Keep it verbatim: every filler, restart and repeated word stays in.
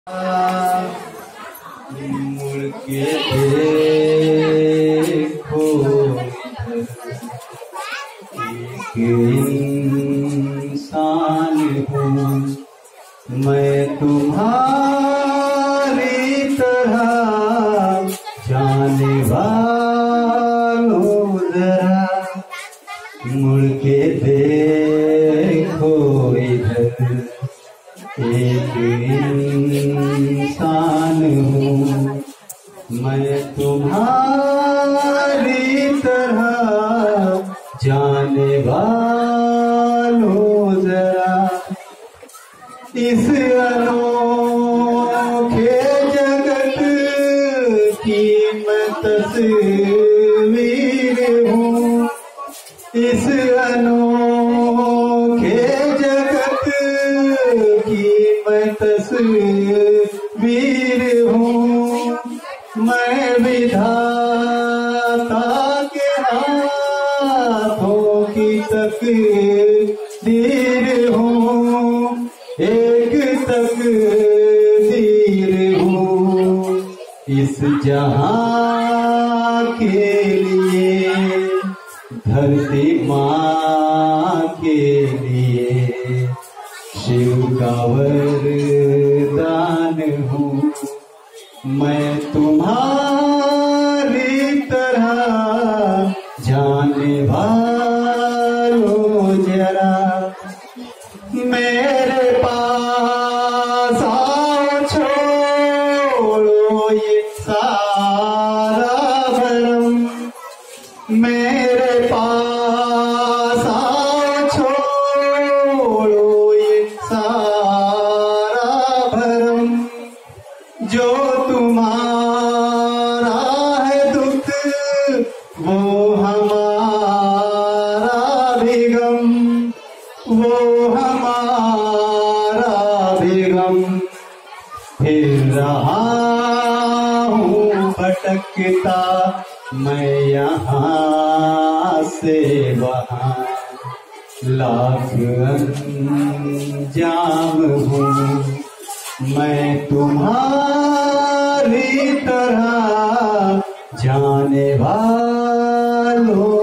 मुड़ के देखो एक इंसान हूँ मैं तुम्हारी तरह जाने वालों जरा मुड़ के देखो इधर एक इंसान हूँ मैं तुम्हारी तरह जाने वालों जरा इस अनोखे जगत की मैं तस्वीर हूँ इस अनोखे जगत की मैं तस्वीर हूँ मैं विधाता के हाथों की तकदीर हूँ एक तकदीर हूँ इस जहां के लिए धरती माँ के लिए शिव का वरदान हूँ मैं तुम्हारी तरह जाने वालों जरा मेरे पास आओ छोड़ो ये सारा भरम मेरे पास आओ छोड़ो ये सारा भरम जो तुम्हारा है दुख वो हमारा भी गम वो हमारा भी गम फिर रहा हूँ भटकता मैं यहाँ से वहाँ लाख अंजाम हूँ मैं तुम्हारी तरह जाने वालों